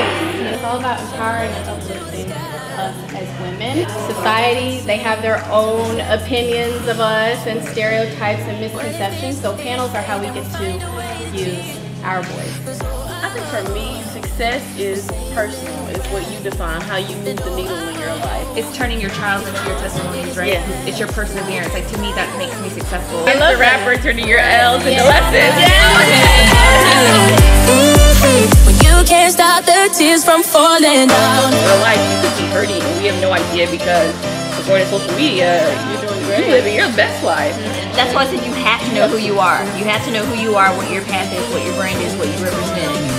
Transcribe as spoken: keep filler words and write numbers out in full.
voice. It's all about empowering and uplifting us as women. Society, they have their own opinions of us and stereotypes and misconceptions, so panels are how we get to use our voice. I think for me, success is personal. It's what you define, how you move the needle in your life. It's turning your trials into your testimonies, right? Yeah. It's your perseverance. Like, to me, that makes me successful. It's the rapper turning your L's into lessons. When you can't stop the tears from falling down. In real life, you could be hurting, and we have no idea because according to social media, you're doing great. You're living your best life. That's why I said you have to know who you are. You have to know who you are, what your path is, what your brand is, what you represent.